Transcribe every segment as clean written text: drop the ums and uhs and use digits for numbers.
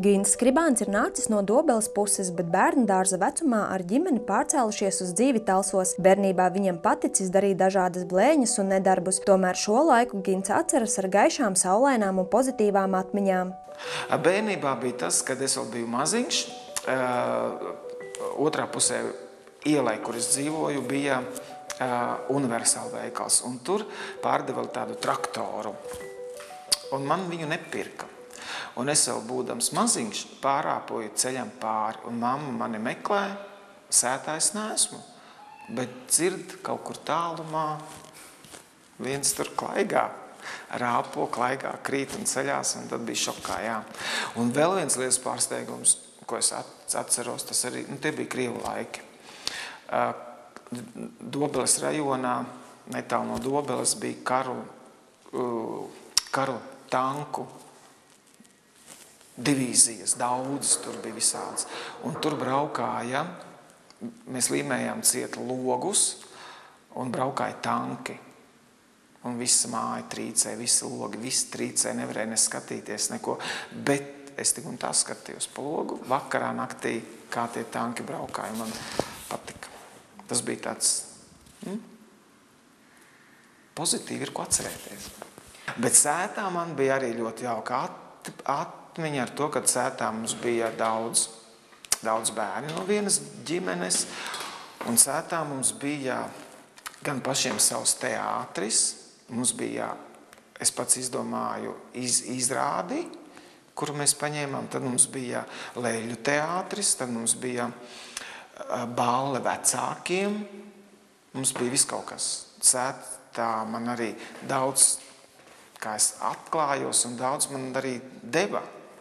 Gins Skribāns ir nācis no Dobeles puses, bet bērnu dārza vecumā ar ģimeni pārcēlušies uz dzīvi Talsos. Bērnībā viņam paticis darīt dažādas blēņas un nedarbus, tomēr šo laiku Gins atceras ar gaišām, saulainām un pozitīvām atmiņām. Bērnībā bija tas, kad es vēl biju maziņš, otrā pusē ielai, kur es dzīvoju, bija universāla veikals, un tur pārdeva tādu traktoru, un man viņu nepirka. Un es vēl būdams maziņš pārāpoju ceļam pāri, un mamma mani meklē, sētājs neesmu, bet dzird kaut kur tālumā, viens tur klaigā, rāpo, klaigā, krīt un ceļās, un tad bija šokā, jā. Un vēl viens liels pārsteigums, ko es atceros, tas arī, tie bija Krievu laiki. Dobeles rajonā, netālu no Dobeles, bija karu tanku divīzijas, daudzas tur bija visādas. Un tur braukāja, mēs līmējām ciet logus, un braukāja tanki. Un visa māja trīcē, visi logi, visi trīcē, nevarēja neskatīties neko. Bet es tik un tā skatījos pa logu, vakarā naktī, kā tie tanki braukāja, man patika. Tas bija tāds pozitīvi ir ko atcerēties. Bet sētā man bija arī ļoti jauka atmiņa ar to, ka sētā mums bija daudz bērni no vienas ģimenes, un sētā mums bija gan pašiem savs teātris, mums bija, es pats izdomāju, izrādi, kuru mēs paņēmām, tad mums bija Leļu teātris, tad mums bija balle vecākiem, mums bija viss kaut kas. Sētā man arī daudz, kā es atklājos, un daudz man arī deva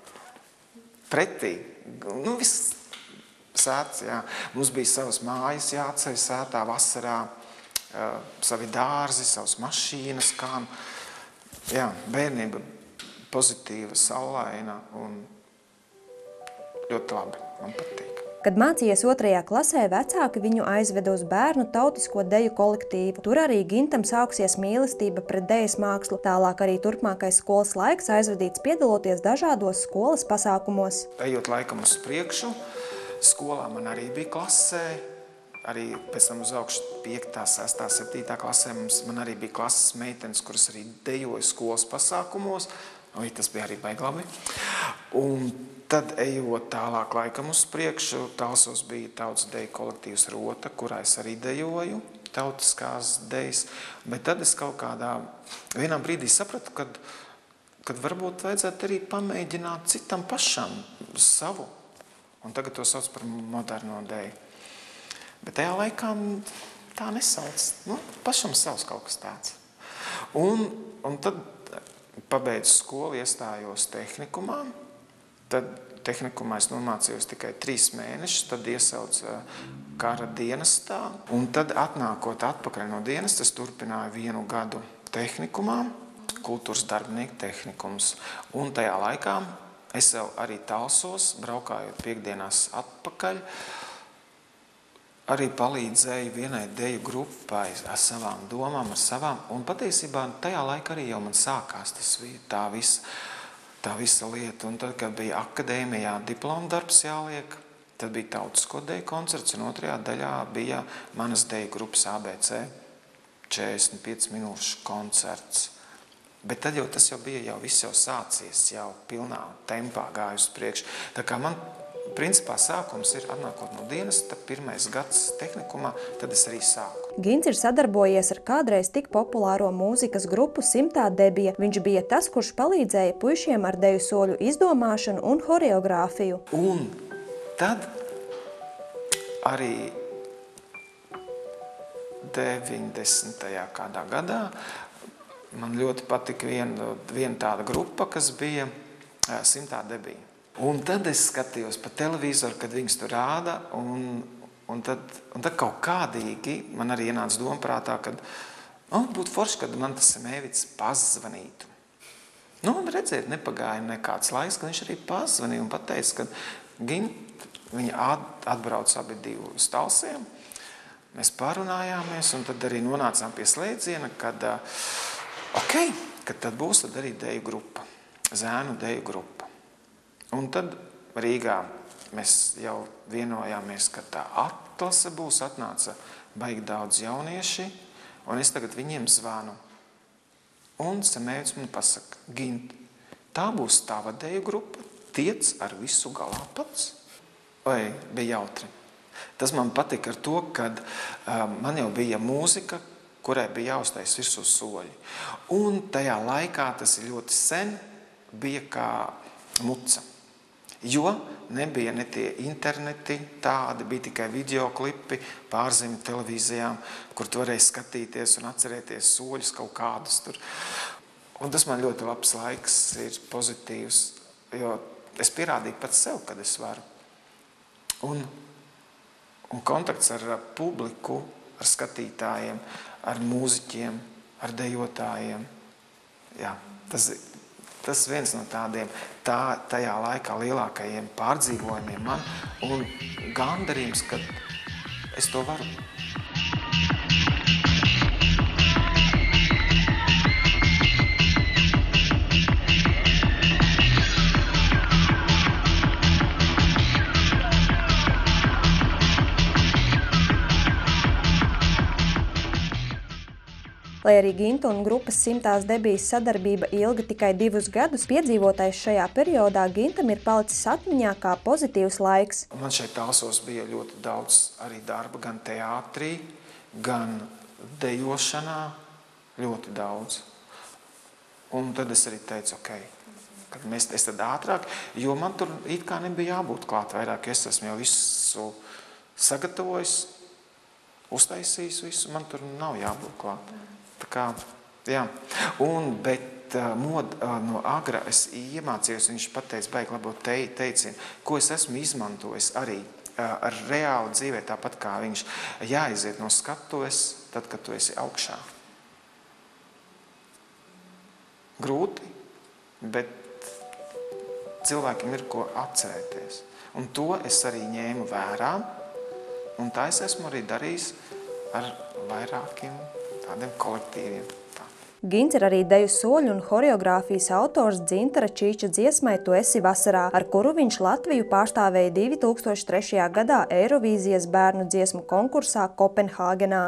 pretī. Viss sēts, jā. Mums bija savas mājas jāceļ sētā vasarā, savi dārzi, savas mašīnas, kā. Jā, bērnība pozitīva, saulaina un ļoti labi, man patīk. Kad mācījies 2. klasē, vecāki viņu aizveda uz bērnu tautisko deju kolektīvu. Tur arī Gintam sāksies mīlestība pret dejas mākslu. Tālāk arī turpmākais skolas laiks aizvadīts piedaloties dažādos skolas pasākumos. Ejot laikam uz priekšu, skolā man arī bija klasē, arī pēc tam uz augšu 5., 6., 7. klasē man arī bija klases meitenes, kuras arī dejoja skolas pasākumos. Tas bija arī baigi labi. Un tad, ejot tālāk laikam uz priekšu, Talsos bija tautas deju kolektīvs Rota, kurā es arī dejoju, tautiskās dejas. Bet tad es kaut kādā vienā brīdī sapratu, kad varbūt vajadzētu arī pamēģināt citam pašam savu. Un tagad to sauc par moderno deju. Bet tajā laikā tā nesauc. Pašam savs kaut kas tāds. Un tad pabeidzu skolu, iestājos tehnikumā. Tad tehnikumā es nomācījos tikai 3 mēnešus, tad iesaucu kara dienestā. Un tad atnākot atpakaļ no dienesta, es turpināju 1 gadu tehnikumā, kultūras darbinieku tehnikums. Un tajā laikā es jau arī Talsos, braukājot piekdienās atpakaļ, arī palīdzēju vienai deju grupai ar savām domām, ar savām. Un patiesībā tajā laikā arī jau man sākās tā visa lieta. Un tad, kad bija akadēmijā diploma darbs jāliek, tad bija tautisko deju koncerts, un 2. daļā bija manas deju grupas ABC 45 minūšu koncerts. Bet tad jau tas bija viss jau sācies, jau pilnā tempā gājus priekš. Tā kā man principā sākums ir atnākot no dienesta, 1. gads tehnikumā, tad es arī sāku. Gins ir sadarbojies ar kādreiz tik populāro mūzikas grupu Simtā debija. Viņš bija tas, kurš palīdzēja puišiem ar deju soļu izdomāšanu un horeogrāfiju. Un tad arī 90. kādā gadā man ļoti patika viena tāda grupa, kas bija Simtā debija. Un tad es skatījos pa televizoru, kad viņus tur rāda, un tad kaut kādīgi man arī ienāca doma prātā, kad būtu forši, kad man tas Semēvits pazvanītu. Un redzēt, nepagāja nekāds laiks, kad viņš arī pazvanīja un pateica, ka viņi atbrauc abi divi uz Talsiem. Mēs parunājāmies, un tad arī nonācām pie slēdziena, kad tad būs tad arī deju grupa, zēnu deju grupa. Un tad Rīgā mēs jau vienojāmies, ka tā atlase būs, atnāca baigi daudz jaunieši, un es tagad viņiem zvanu. Un Samēvits man pasaka, Gint, tā būs tava deju grupa, tiec ar visu galā pats. Vai bija jautri. Tas man patika ar to, kad man jau bija mūzika, kurai bija jāuztais virsū soļi. Un tajā laikā, tas ir ļoti sen, bija kā muca. Jo nebija ne tie interneti tādi, bija tikai videoklipi pārzemju televīzijām, kur tu varēji skatīties un atcerēties soļus kaut kādus tur. Un tas man ļoti labs laiks, ir pozitīvs, jo es pierādīju pats sev, kad es varu. Un kontakts ar publiku, ar skatītājiem, ar mūziķiem, ar dejotājiem. Jā, tas viens no tādiem tajā laikā lielākajiem pārdzīvojumiem man un gandarījums, ka es to varu. Lai arī Ginta un grupas simtās debijas sadarbība ilga tikai 2 gadus, piedzīvotais šajā periodā Gintam ir palicis atmiņā kā pozitīvs laiks. Man šeit Talsos bija ļoti daudz arī darba, gan teātrī, gan dejošanā, ļoti daudz. Un tad es arī teicu, kad es tad ātrāk, jo man tur it kā nebija jābūt klāt vairāk, es esmu jau visu sagatavojis, uztaisījis visu, man tur nav jābūt klāt. Tā kā, jā. Bet no Agra es iemācījos, viņš pateica baigi labo teicienu, ko es esmu izmantojis arī ar reālu dzīvē, tāpat kā viņš jāiziet no skatuves, tad, kad tu esi augšā. Grūti, bet cilvēkiem ir ko atcerēties. Un to es arī ņēmu vērā, un tā es esmu arī darījis ar vairākiem tādiem kolektīviem. Gints ir arī deju soļu un horeogrāfijas autors Dzintara Čīča dziesmai Tu esi vasarā, ar kuru viņš Latviju pārstāvēja 2003. gadā Eirovīzijas bērnu dziesmu konkursā Kopenhāgenā.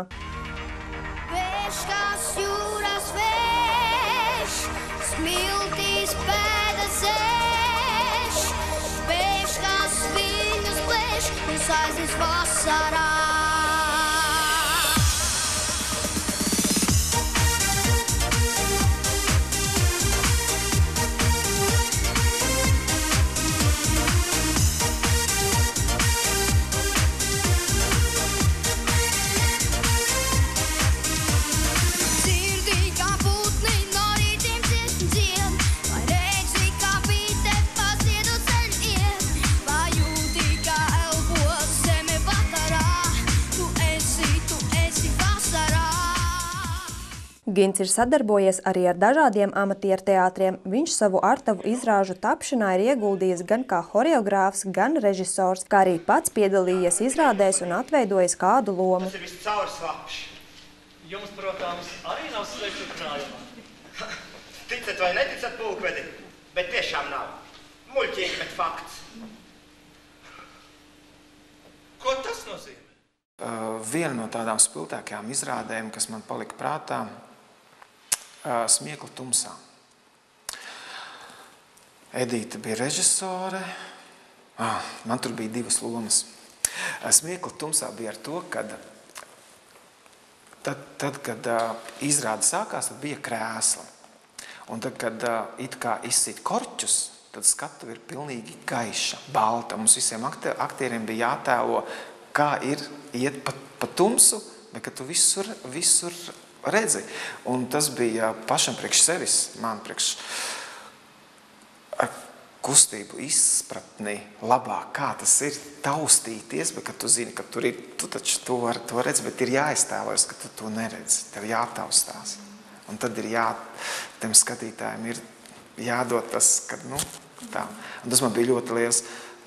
Gints ir sadarbojies arī ar dažādiem amatierteātriem. Viņš savu artavu izrāžu tapšanā ir ieguldījis gan kā horeogrāfs, gan režisors, kā arī pats piedalījies izrādēs un atveidojis kādu lomu. Tas ir viss caurslapš. Jums, protams, arī nav sveicu krājumā. Ticat vai neticat, pulkvedi, bet tiešām nav. Muļķīgi, bet fakts. Ko tas nozīmē? Viena no tādām spilgtākajām izrādēm, kas man palika prātā, Smiekla tumsā. Edīte bija režisore. Man tur bija 2 lomas. Smiekla tumsā bija ar to, kad tad, kad izrāde sākās, tad bija krēsla. Un tad, kad it kā izsit korķus, tad skatuve ir pilnīgi gaiša, balta. Mums visiem aktieriem bija jātēlo, kā ir iet pa tumsu, bet ka tu visur redzi. Un tas bija pašam priekš sevis, man priekš ar kustību izpratni labāk, kā tas ir taustīties, bet kad tu zini, ka tur ir, tu taču to redzi, bet ir jāiztēlojas, ka tu to neredzi, tev jātaustās. Un tad ir tiem skatītājiem ir jādod tas, kad, tā. Un tas man bija ļoti liels,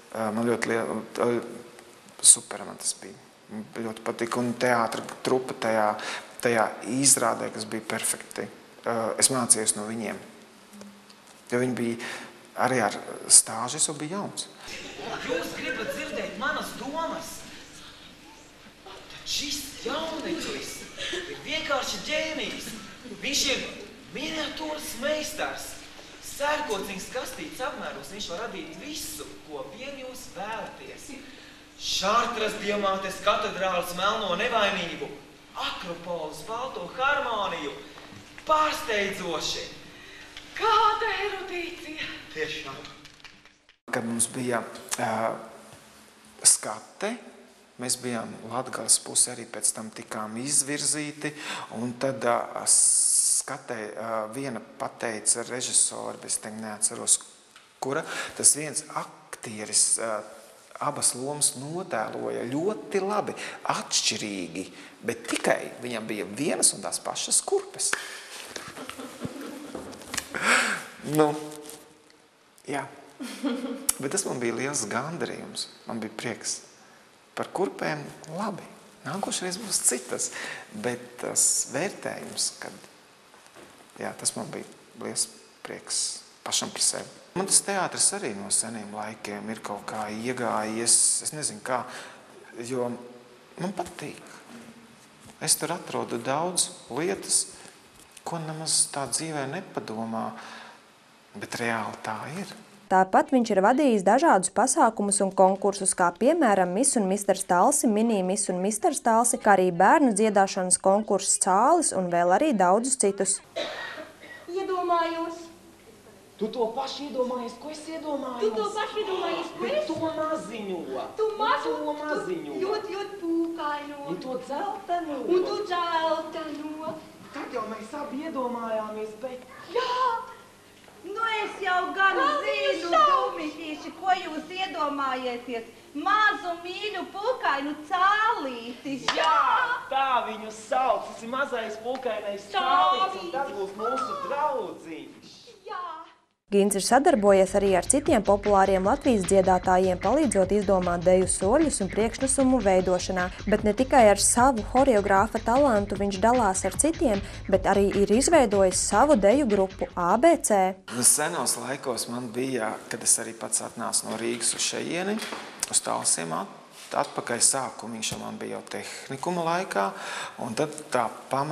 super man tas bija. Ļoti patika, un teātra trupa tajā izrādē, kas bija perfekti. Es mācījos no viņiem, jo viņi bija arī ar stāžu, es jau biju jauns. jūs gribat dzirdēt manas domas. Tad šis jauneklis ir vienkārši ģēnijs. Viņš ir miniatūras meistars. Sērkociņas kastītes apmēros viņš var radīt visu, ko vien jūs vēlaties. Šartras diamātes katedrāles melno nevainību, Akropolis balto harmoniju, pārsteidzoši. Kāda erudīcija! Tiešām. Kad mums bija skate, mēs bijām Latgales pusē, arī pēc tam tikām izvirzīti, un tad skatē viena pateica režisori, bet es te neatceros, kura, tas viens aktieris abas lomas notēloja ļoti labi, atšķirīgi, bet tikai viņam bija vienas un tās pašas kurpes. Nu, jā. Bet tas man bija liels gandarījums. Man bija prieks par kurpēm labi. Nākošreiz būs citas, bet tas vērtējums, kad jā, tas man bija liels prieks pašam par sevi. Man tas teātris arī no seniem laikiem ir kaut kā iegājies, es nezinu kā, jo man patīk. Es tur atrodu daudz lietas, ko nemaz tā dzīvē nepadomā, bet reāli tā ir. Tāpat viņš ir vadījis dažādus pasākumus un konkursus, kā piemēram Miss un Misters Talsi, Mini Miss un Misters Talsi, kā arī bērnu dziedāšanas konkurss Cālis un vēl arī daudzus citus. Iedomājos. Tu to paši iedomājies, ko es iedomājos? Tu to paši iedomājies, ko es? Bet to maziņo. Tu maziņo. Ļoti pūkaino. Un to dzelteno. Un tu dzelteno. Tad jau mēs abi iedomājāmies, bet... Jā! Nu es jau gan zinu, Dumitīši, ko jūs iedomājieties. Mazu mīļu pūkainu cālīti. Jā! Tā viņu sauc. Tas ir mazais pūkainais cālītis, un tas būs mūsu draudziņš. Jā! Gints ir sadarbojies arī ar citiem populāriem Latvijas dziedātājiem, palīdzot izdomāt deju soļus un priekšnesumu veidošanā, bet ne tikai ar savu horeogrāfa talantu viņš dalās ar citiem, bet arī ir izveidojis savu deju grupu ABC. Senos laikos man bija, kad es arī pats atnācu no Rīgas uz šejieni, uz Talsiem atpakaļ sākumiņš, man bija jau tehnikuma laikā, un tad tā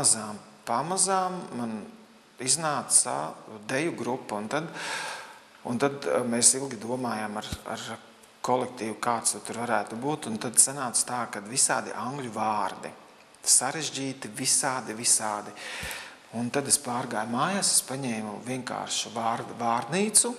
pamazām man iznāca deju grupa, un tad mēs ilgi domājām ar kolektīvu, kāds tur varētu būt, un tad sanāca tā, ka visādi angļu vārdi, sarežģīti, visādi. Un tad es pārgāju mājās, es paņēmu vienkāršu vārdnīcu,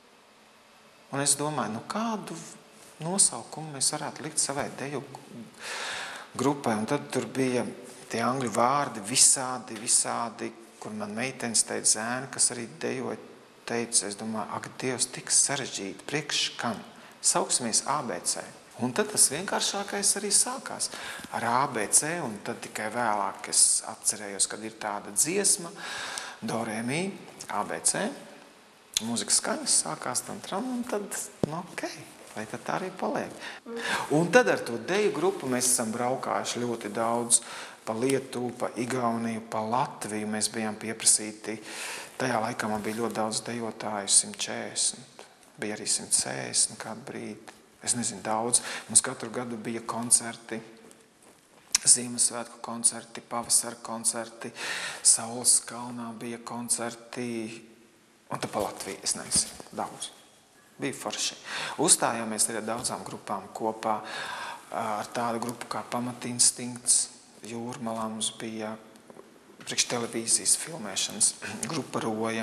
un es domāju, nu kādu nosaukumu mēs varētu likt savai deju grupai, un tad tur bija tie angļu vārdi visādi, kur man meitenes teica zēni, kas arī dejoja, teica, es domāju, ak, Dievs, tik sarežģīti, priekš kam? Sauksimies ABC. Un tad tas vienkāršākais arī sākās ar ABC, un tad tikai vēlāk es atcerējos, kad ir tāda dziesma, Do, Re, Mi, ABC, mūzikas skaņas sākās tam, un tad, nu, okei. Vai tad tā arī paliek. Un tad ar to deju grupu mēs esam braukājuši ļoti daudz pa Lietuvu, pa Igauniju, pa Latviju. Mēs bijām pieprasīti. Tajā laikā man bija ļoti daudz dejotāju, 140, bija arī 160 kādu brīdi. Es nezinu, daudz. Mums katru gadu bija koncerti, Ziemassvētku koncerti, pavasara koncerti, Saules kalnā bija koncerti, un tad pa Latviju, es nezinu, daudz. Bija forši. Uzstājāmies arī ar daudzām grupām kopā, ar tādu grupu kā Pamatinstinkts, Jūrmalā mums bija priekš televīzijas filmēšanas grupa Roja.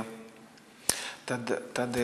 Tad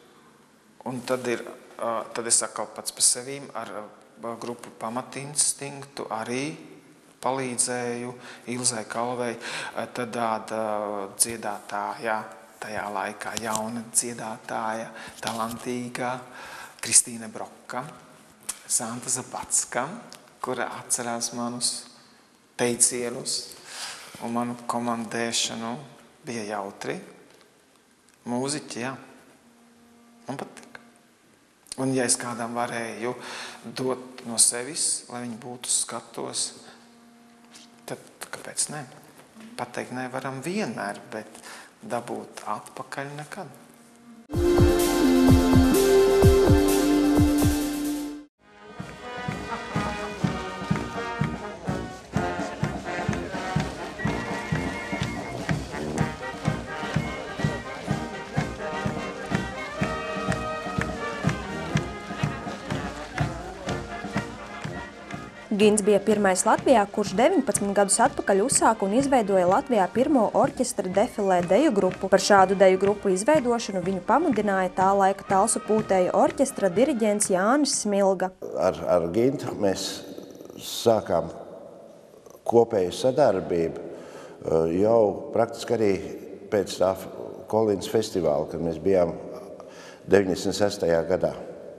es atkal pats par sevīm ar grupu Pamatinstinktu arī palīdzēju Ilzai Kalvei, tad tāda dziedātāja, tajā laikā jauna dziedātāja, talantīgā Kristīne Broka, Santa Zapatska, kura atcerās manus teicienus un manu komandēšanu, bija jautri. Mūziķi, jā, man patīk. Un ja es kādam varēju dot no sevis, lai viņi būtu skatos, tad kāpēc ne? Pateikt nevaram vienmēr, bet dabūt atpakaļ nekad. Gins bija pirmais Latvijā, kurš 19 gadus atpakaļ uzsāka un izveidoja Latvijā pirmo orķestra defilē deju grupu. Par šādu deju grupu izveidošanu viņu pamudināja tā laika Talsu pūtēju orķestra diriģents Jānis Smilga. Ar Gintu mēs sākām kopēju sadarbību jau praktiski arī pēc tā Kolīnas festivāla, kad mēs bijām 96. gadā.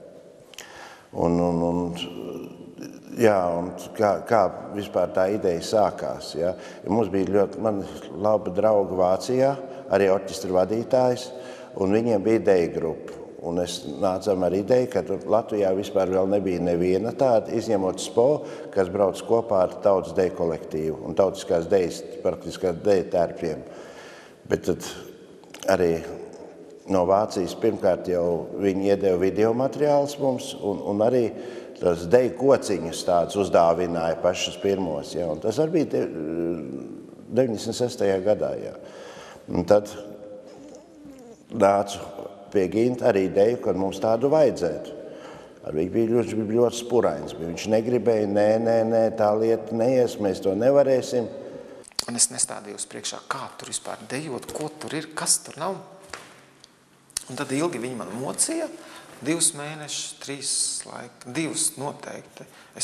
Un kā vispār tā ideja sākās. Ja? Mums bija man laba drauga Vācijā, arī orķestra vadītājs, un viņiem bija deju grupa. Un es nācām ar ideju, ka Latvijā vispār vēl nebija neviena tāda, izņemot SPO, kas brauc kopā ar tautas deju kolektīvu un tautiskās dejas, praktiskās deju tērpiem. Bet tad arī no Vācijas pirmkārt jau viņi iedeva video materiālus mums un arī tos deju kociņus tādus uzdāvināja pašus pirmos. Ja? Un tas arī bija 96. gadā. Ja? Un tad nācu pie Ginta arī ideju, kad mums tādu vajadzētu. Viņš bija ļoti spurains. Viņš negribēja, nē, tā lieta neies, mēs to nevarēsim. Un es nestādījos priekšā, kā tur vispār dejot, ko tur ir, kas tur nav. Un tad ilgi viņi man mocīja, 2 mēnešus, 3 laika, 2 noteikti. Es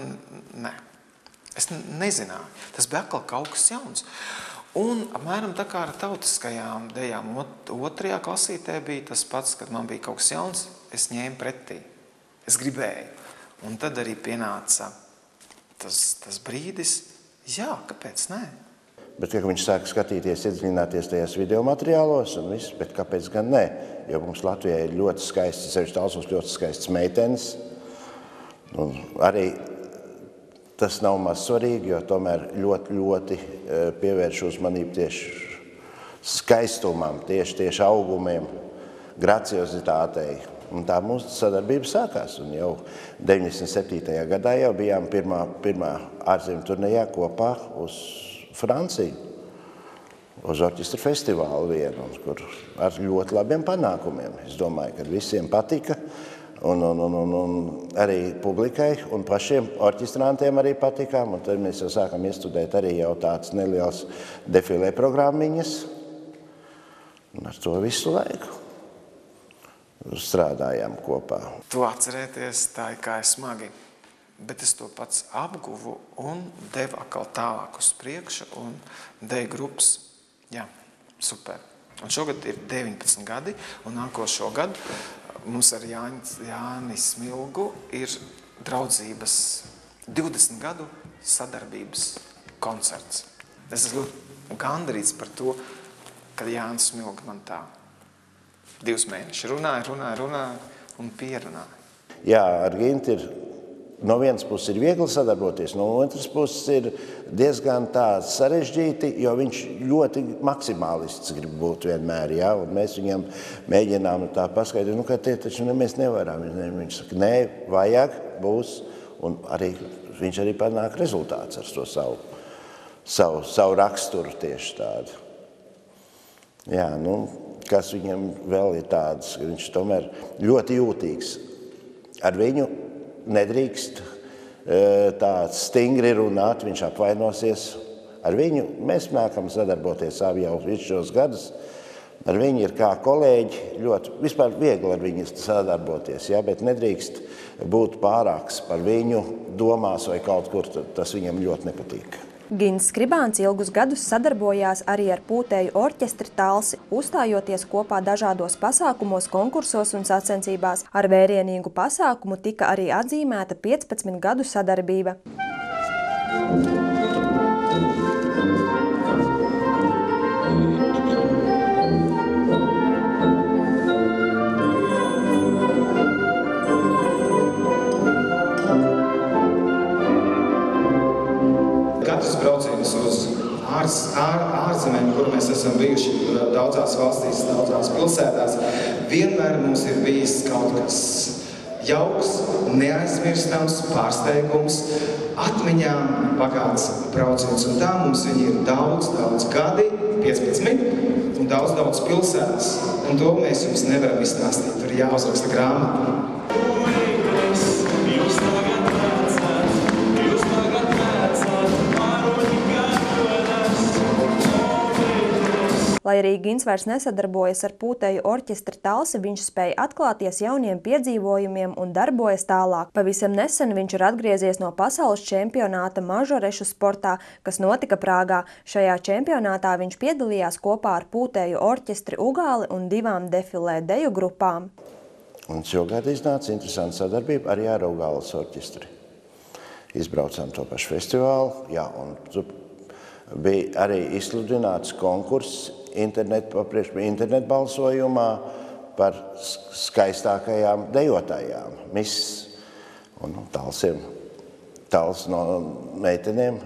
nezināju. Tas bija atkal kaut kas jauns. Un apmēram tā kā ar tautiskajām dejām 2. klasītē bija tas pats, kad man bija kaut kas jauns, es ņēmu pretī. Es gribēju. Un tad arī pienāca tas brīdis, jā, kāpēc nē? Bet viņš sāka skatīties, iedziļināties tajās video materiālos un viss, bet kāpēc gan nē? Jo mums Latvijā ir ļoti skaists, sevišķi Talsos ļoti skaists meitenes. Un arī tas nav maz svarīgi, jo tomēr ļoti pievērš uzmanību tieši skaistumam, tieši augumiem, graciozitātei. Un tā mūsu sadarbība sākās. Un jau 97. gadā jau bijām pirmā ārzemju turnejā kopā uz Franciju, uz orķestra festivālu vienu, kur ar ļoti labiem panākumiem. Es domāju, ka visiem patika, un arī publikai, un pašiem orķestrantiem arī patikām, un tad mēs jau sākam iestudēt arī jau tāds neliels defilē programmiņas, un ar to visu laiku strādājām kopā. To atcerēties, tā ir kā smagi. Bet es to pats apguvu un devu atkal tālāk uz priekšu un deju grupas. Jā, super. Un šogad ir 19 gadi un nākošo gadu mums ar Jāni Smilgu ir draudzības 20 gadu sadarbības koncerts. Es esmu gandarīts par to, ka Jānis Smilga man tā 2 mēneši runāja un pierunāja. Jā, ar Gintu ir no vienas puses ir viegli sadarboties, no otras puses ir diezgan tāds sarežģīti, jo viņš ļoti maksimālists grib būt vienmēr, ja? Un mēs viņam mēģinām tā paskaidrot, ka taču mēs nevaram. Viņš saka, nē, vajag, būs, un viņš arī panāk rezultāts ar to savu raksturu tieši tādu. Jā, kas viņam vēl ir tāds, ka viņš tomēr ļoti jūtīgs. Ar viņu nedrīkst tāds stingri runāt, viņš apvainosies. Ar viņu mēs nākam sadarboties jau visus šos gadus. Ar viņu ir kā kolēģi, vispār viegli ar viņu sadarboties, ja, bet nedrīkst būt pārāks par viņu domās vai kaut kur, tas viņam ļoti nepatīk. Gins Skribāns ilgus gadus sadarbojās arī ar pūtēju orķestri Talsi, uzstājoties kopā dažādos pasākumos, konkursos un sacensībās. Ar vērienīgu pasākumu tika arī atzīmēta 15 gadu sadarbība. Katrs brauciens uz ārzemēm, kur mēs esam bijuši daudzās valstīs, daudzās pilsētās, vienmēr mums ir bijis kaut kas jauks, neaizmirstams, pārsteigums, atmiņām bagāts brauciens. Un tā mums viņi ir daudz gadi, 15, un daudz pilsētas. Un to mēs jums nevaram izstāstīt, tur jāuzraksta grāmata. Jūs tagad redzat, jūs Lai arī Gins vairs nesadarbojas ar pūtēju orķestri Talsi, viņš spēja atklāties jauniem piedzīvojumiem un darbojas tālāk. Pavisam nesen viņš ir atgriezies no pasaules čempionāta mažorešu sportā, kas notika Prāgā. Šajā čempionātā viņš piedalījās kopā ar pūtēju orķestri Ugāli un 2 defilē deju grupām. Un šogad iznāca interesanta sadarbība arī ar Ugāles orķestri. Izbraucām to pašu festivālu, jā, un bija arī izsludināts konkurss internetu balsojumā par skaistākajām dejotājām. Un Tals no meitenēm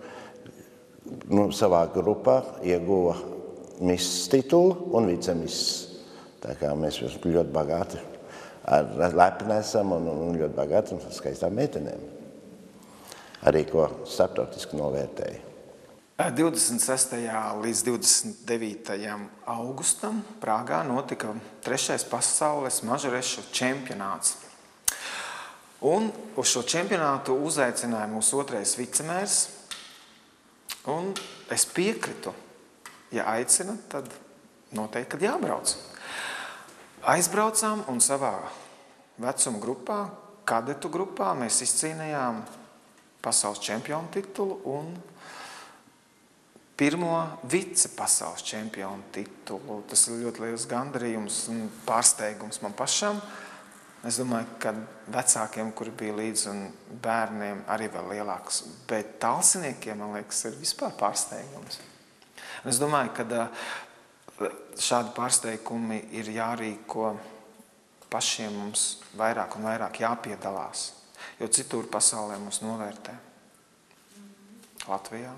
savā grupā ieguva miss titulu un vicemiss. Tā kā mēs ļoti bagāti lepni esam un ļoti bagāti un skaistām meitenēm. Arī ko starptautiski novērtēja. 26. līdz 29. augustam Prāgā notika 3. pasaules mažorešu čempionāts. Un uz šo čempionātu uzaicināja mūsu 2. vicemērs. Un es piekritu, ja aicina, tad noteikti, kad jābrauc. Aizbraucām un savā vecuma grupā, kadetu grupā, mēs izcīnījām pasaules čempionu titulu un pirmo vicepasaules čempionu titulu. Tas ir ļoti liels gandarījums un pārsteigums man pašam. Es domāju, ka vecākiem, kuri bija līdzi, un bērniem arī vēl lielāks. Bet talsiniekiem, man liekas, ir vispār pārsteigums. Un es domāju, ka šādi pārsteigumi ir jārīko pašiem, mums vairāk un vairāk jāpiedalās, jo citur pasaulē mums novērtē. Latvijā.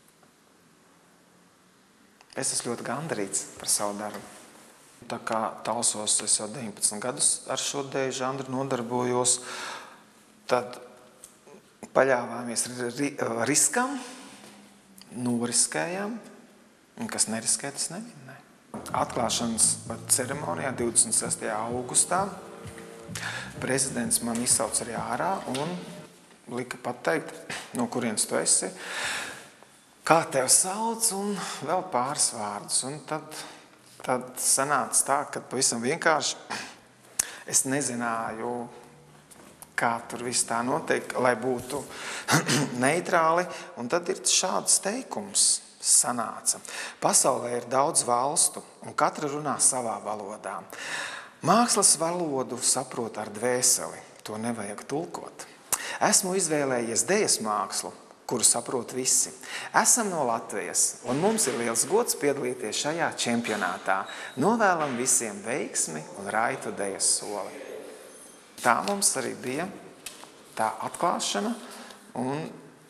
Es esmu ļoti gandarīts par savu darbu. Tā kā Talsos es jau 19 gadus ar šo deju žanru nodarbojos, tad paļāvāmies riskam, noriskējām, un kas neriskē, tas nevinnē. Atklāšanas ceremonijā 26. augustā prezidents man izsauc arī ārā un lika pateikt, no kurienes tu esi, kā tev sauc un vēl pāris vārdus. Un tad sanāca tā, ka pavisam vienkārši es nezināju, kā tur viss tā notiek, lai būtu neitrāli. Un tad ir šāds teikums sanāca. Pasaulē ir daudz valstu, un katra runā savā valodā. Mākslas valodu saprot ar dvēseli, to nevajag tulkot. Esmu izvēlējies dejas mākslu, kuru saprot visi. Esam no Latvijas, un mums ir liels gods piedalīties šajā čempionātā. Novēlam visiem veiksmi un raitu dejas soli. Tā mums arī bija tā atklāšana un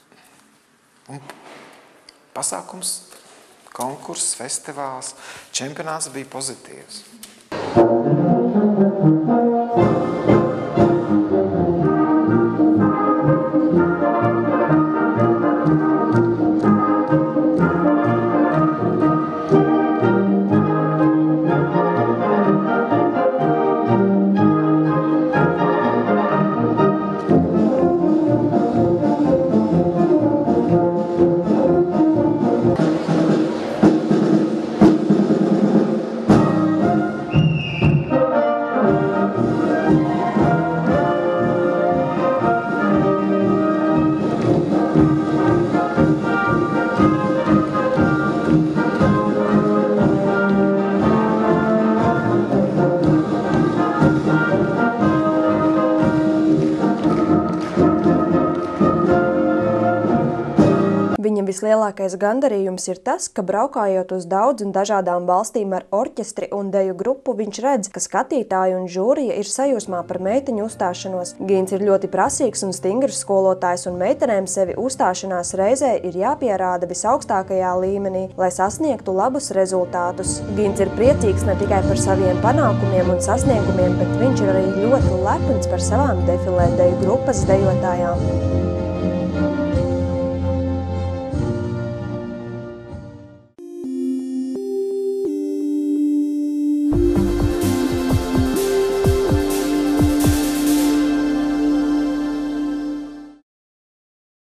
pasākums, konkurss, festivāls, čempionāts bija pozitīvs. Viņa vislielākais gandarījums ir tas, ka braukājot uz daudz un dažādām valstīm ar orķestri un deju grupu, viņš redz, ka skatītāji un žūrija ir sajūsmā par meiteņu uzstāšanos. Gins ir ļoti prasīgs un stingrs skolotājs, un meitenēm sevi uzstāšanās reizē ir jāpierāda visaugstākajā līmenī, lai sasniegtu labus rezultātus. Gins ir priecīgs ne tikai par saviem panākumiem un sasniegumiem, bet viņš ir arī ļoti lepns par savām defilē deju grupas dejotājām.